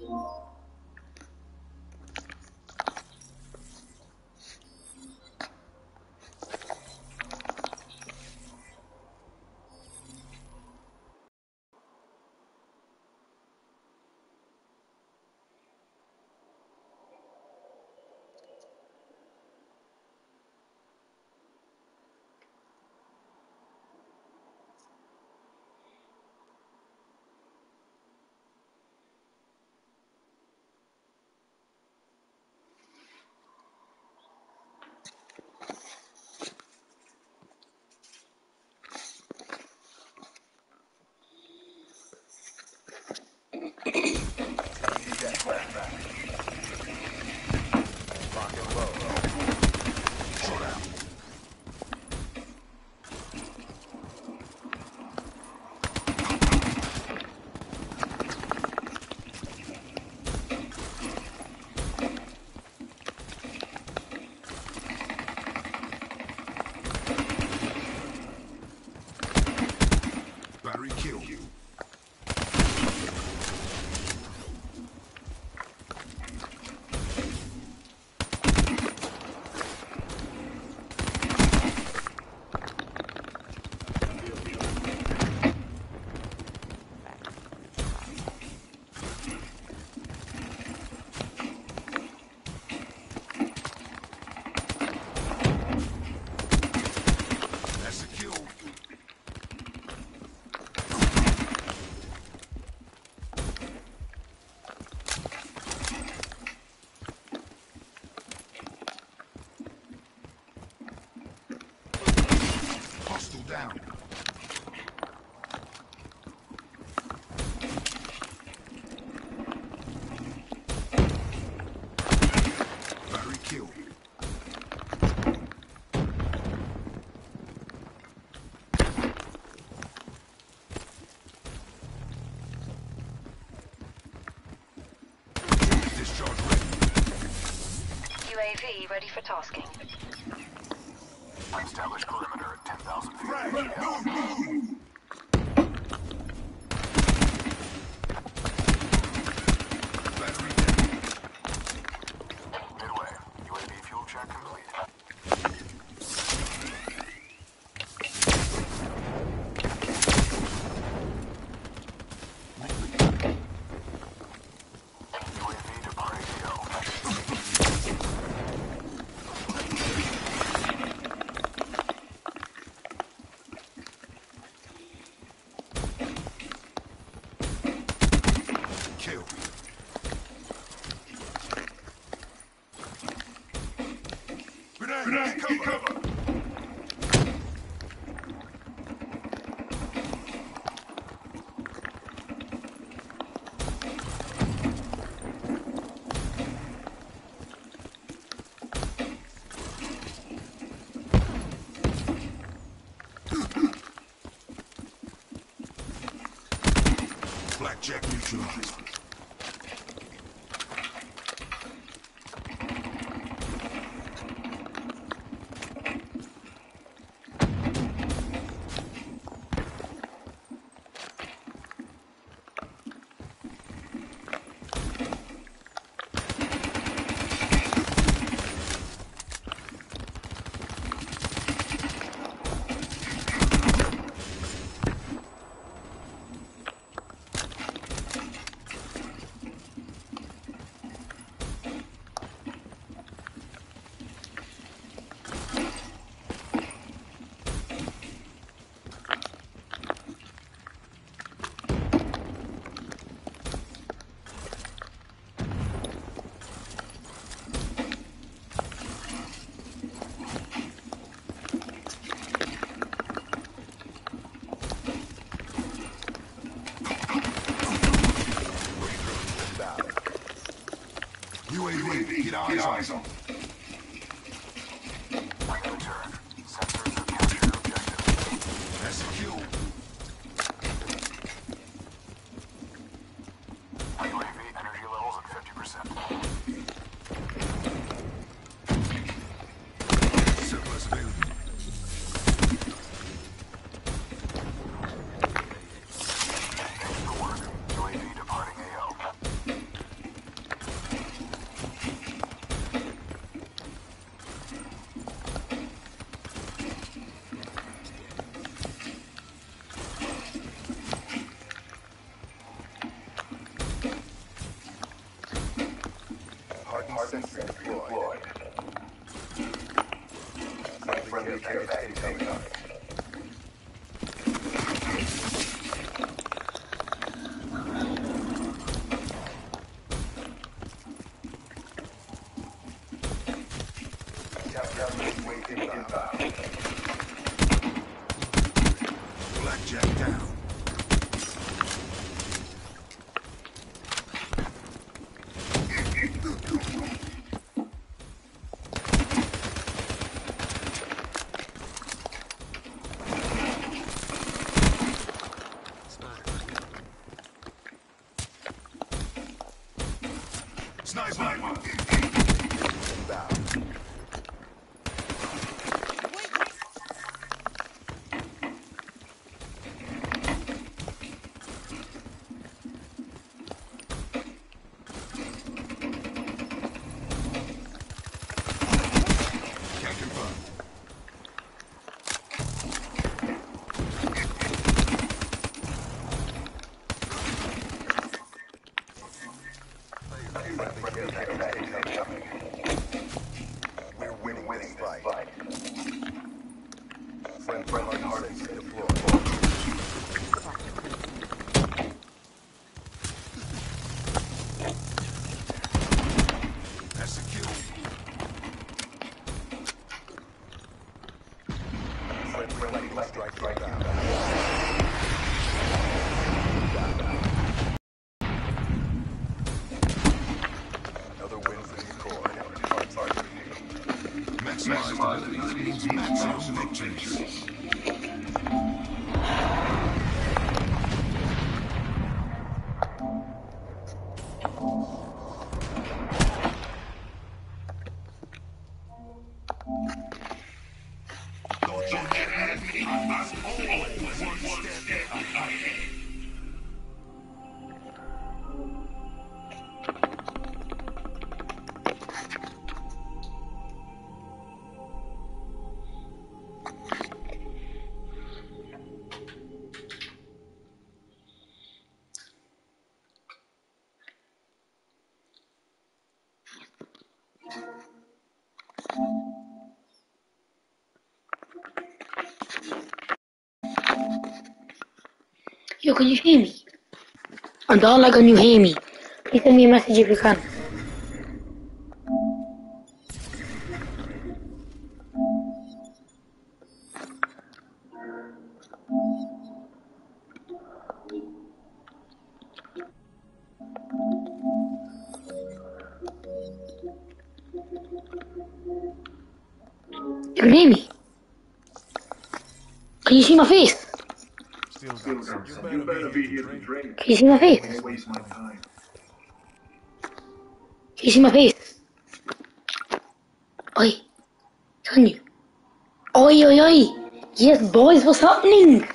Down. Battery killed. Discharge ready. UAV ready for tasking. Establish perimeter at 10,000 feet. Move! Battery dead. Midway. UAV fuel check complete. UAV departing AO. Kill. Grenade, cover! Blackjack neutralized. UAV, get eyes on. Return. Sensors have captured objective. That's secure. UAV energy levels at 50%. Surplus available. Thanks for work. UAV departing AO. Hardened sensor deployed. Friendly care package incoming. Blackjack down. Sniper. Can't confirm. We're winning fight. Friendly hardened sensor deployed. That's a kill. Friendly strike down. Another win for the core. Maximize abilities means maximum victories. Thought you had me, I must always one step ahead. Yo, can you hear me? And darling, can you hear me? Please send me a message if you can. You can hear me? Can you see my face? You better be here to drink. Can you see my face? Don't waste my time. Can you see my face? Oi, can you? Oi, oi, oi! Yes, boys, what's happening?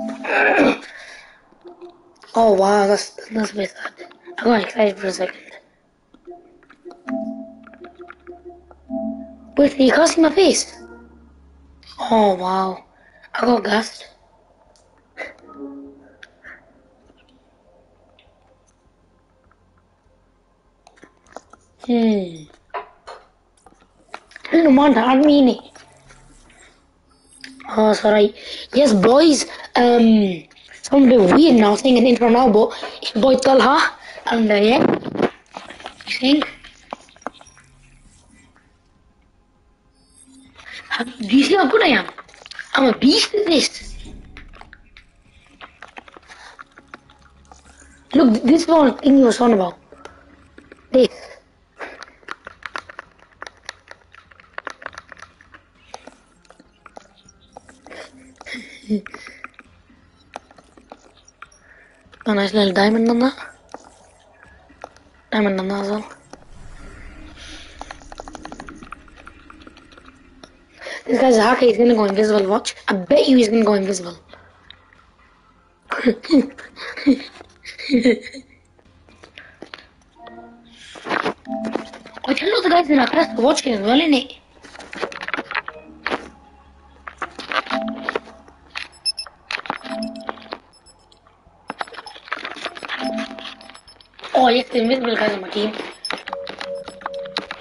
Oh wow, that's a bit sad. I got excited for a second. Wait, you can't see my face? Oh wow, I got gassed. I don't mind, I mean it. Oh, sorry. Yes, boys. Sound a bit weird now saying an intro now, but it's your boy Talha, and yeah, you think? Do you see how good I am? I'm a beast at this. Look, this is one thing you were talking about. This. A nice little diamond on that. Diamond on that as well. This guy's a hacker, he's gonna go invisible, watch. I bet you he's gonna go invisible. I tell you the guys in our class to watch it as well, innit? Oh yes, the invisible guys on my team.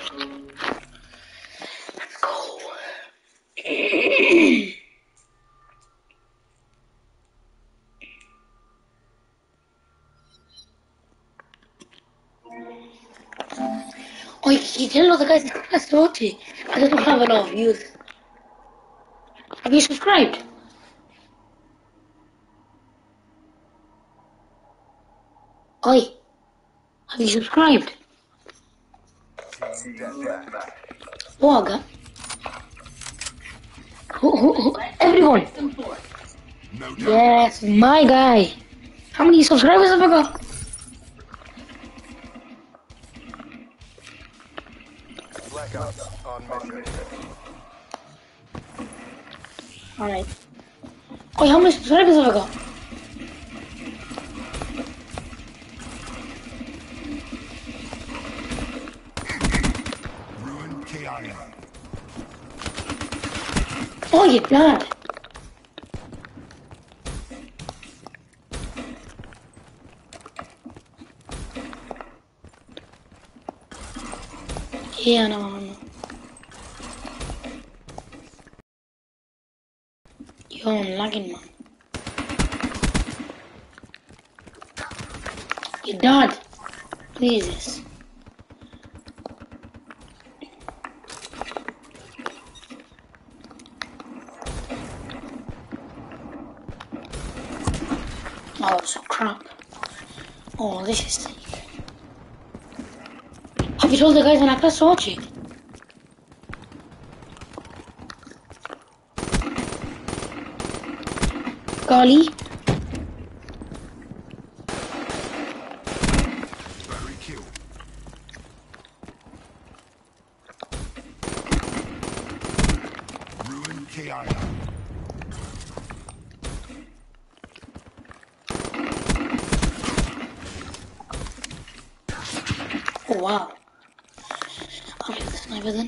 Oh, you tell all the guys in class, don't you? I don't have a lot of views. Have you subscribed? Oi, have you subscribed? Team deathmatch. Waga. Everyone. No doubt. Yes, my guy. How many subscribers have I got? Black Ops on mission. Alright. Oi, how many subscribers have I got? Ruin KIA. Oh, you bad. Yeah, no. Yo, I'm lagging, man. You dad. Jesus. Oh, so crap. Oh, this is sick. Have you told the guys in our class to watch it? Golly. Battery killed. Ruin KIA. Oh, wow. I'll take the sniper then.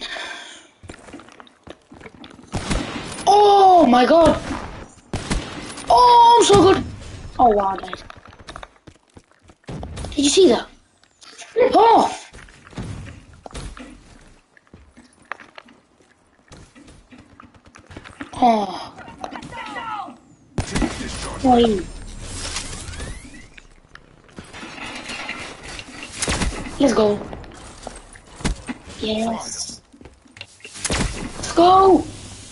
Oh my god! Oh, I'm so good! Oh wow, I died. Did you see that? Flip off! Oh, Take discharge. boy. Let's go. Yes. Let's go!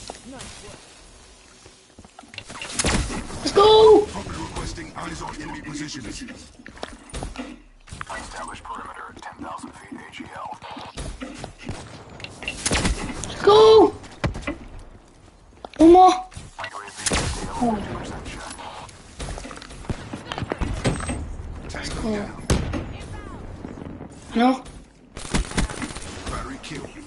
Let's go! Puppet requesting eyes on enemy positions. Establish perimeter at 10,000 feet AGL. Let's go! One more. UAV Oh, 50% check. Tango oh. down. No? Battery killed.